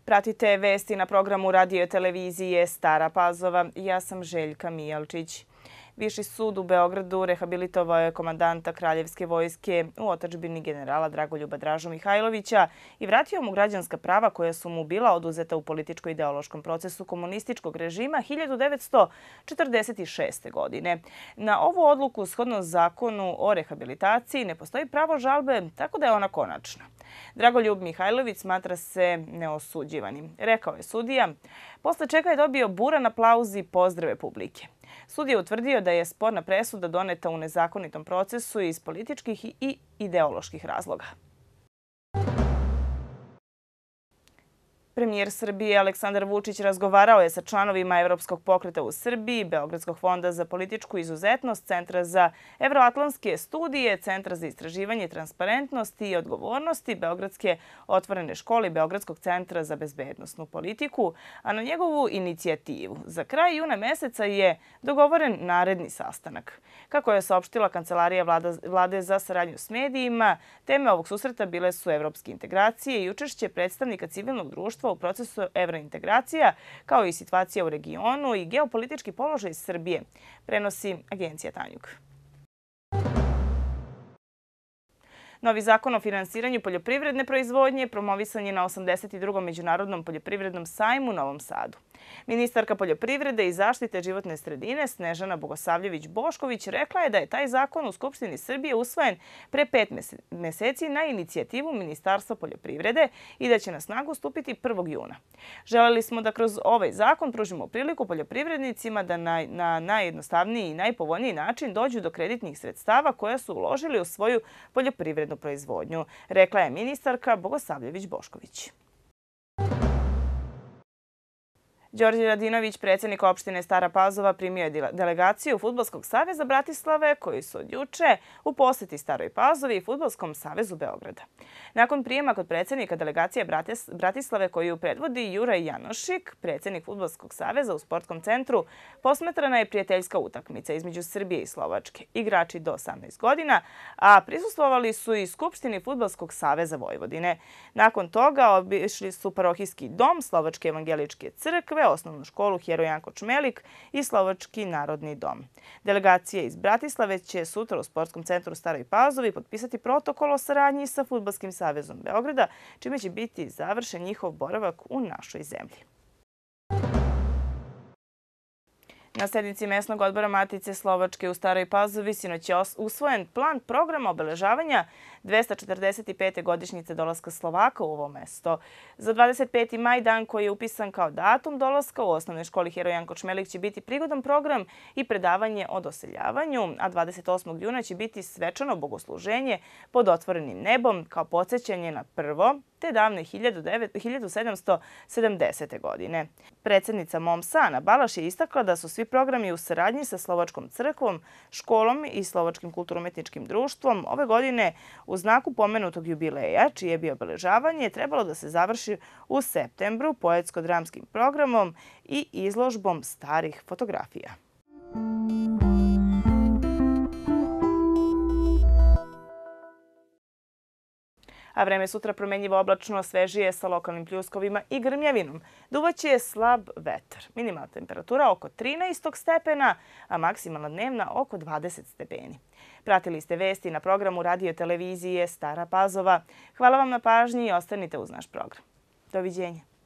Pratite vesti na programu radio televizije Stara Pazova. Ja sam Željka Mijalčić. Viši sud u Beogradu rehabilitovao je komandanta Kraljevske vojske u otadžbini generala Dragoljuba Dražu Mihajlovića i vratio mu građanska prava koja su mu bila oduzeta u političko-ideološkom procesu komunističkog režima 1946. godine. Na ovu odluku, shodno zakonu o rehabilitaciji, ne postoji pravo žalbe, tako da je ona konačna. Dragoljub Mihajlović smatra se neosuđivanim, rekao je sudija, posle čega je dobio buran aplauz i pozdrave publike. Sud je utvrdio da je sporna presuda doneta u nezakonitom procesu iz političkih i ideoloških razloga. Premijer Srbije Aleksandar Vučić razgovarao je sa članovima Evropskog pokreta u Srbiji, Beogradskog fonda za političku izuzetnost, Centra za evroatlantske studije, Centra za istraživanje transparentnosti i odgovornosti, Beogradske otvorene škole i Beogradskog centra za bezbednosnu politiku, a na njegovu inicijativu za kraj juna meseca je dogovoren naredni sastanak. Kako je saopštila Kancelarija Vlade za saradnju s medijima, teme ovog susreta bile su evropske integracije i učešće predstavnika civilnog društva u procesu evrointegracija, kao i situacija u regionu i geopolitički položaj Srbije, prenosi agencija Tanjug. Novi zakon o finansiranju poljoprivredne proizvodnje promovisan je na 82. Međunarodnom poljoprivrednom sajmu u Novom Sadu. Ministarka poljoprivrede i zaštite životne sredine Snežana Bogosavljević-Bošković rekla je da je taj zakon u Skupštini Srbije usvojen pre 5 meseci na inicijativu Ministarstva poljoprivrede i da će na snagu stupiti 1. juna. Želeli smo da kroz ovaj zakon pružimo priliku poljoprivrednicima da na najjednostavniji i najpovoljniji način dođu do kreditnih sredstava koja su uložili u svoju poljoprivrednu proizvodnju, rekla je ministarka Bogosavljević-Bošković. Đorđe Radinović, predsjednik opštine Stara Pazova, primio je delegaciju Fudbalskog saveza Bratislave koji su od juče u poseti Staroj Pazovi i Fudbalskom savezu Beograda. Nakon prijema kod predsjednika delegacije Bratislave koju predvodi Juraj Janošik, predsjednik Fudbalskog saveza u sportskom centru, posmatrana je prijateljska utakmica između Srbije i Slovačke, igrači do 18 godina, a prisustvovali su i Skupštini Fudbalskog saveza Vojvodine. Nakon toga obišli su parohijski dom Slovačke evangeličke crkve, osnovnu školu Heroj Janko Čmelik i Slovački narodni dom. Delegacije iz Bratislave će sutra u sportskom centru Staroj Pazovi potpisati protokol o saradnji sa Fudbalskim savezom Beograda, čime će biti završen njihov boravak u našoj zemlji. Na sednici mesnog odbora Matice Slovačke u Staroj Pazovi sinoć je usvojen plan programa obeležavanja 245. godišnjice dolaska Slovaka u ovo mesto. Za 25. maj, dan koji je upisan kao datum dolaska u osnovnoj školi Heroj Janko Čmelik, će biti prigodan program i predavanje o doseljavanju, a 28. juna će biti svečano bogosluženje pod otvorenim nebom kao podsjećanje na prvo te davne 1770. godine. Predsjednica MOMS-a Ana Balaš je istakla da su svi programi u saradnji sa Slovačkom crkvom, školom i Slovačkim kulturno-umetničkim društvom ove godine u znaku pomenutog jubileja, čije bi obeležavanje trebalo da se završi u septembru poetsko-dramskim programom i izložbom starih fotografija. A vreme sutra promenljivo oblačno, svežije sa lokalnim pljuskovima i grmljavinom. Duvaće slab vetar. Minimalna temperatura oko 13 stepena, a maksimalna dnevna oko 20 stepeni. Pratili ste vesti na programu radio televizije Stara Pazova. Hvala vam na pažnji i ostanite uz naš program. Doviđenja.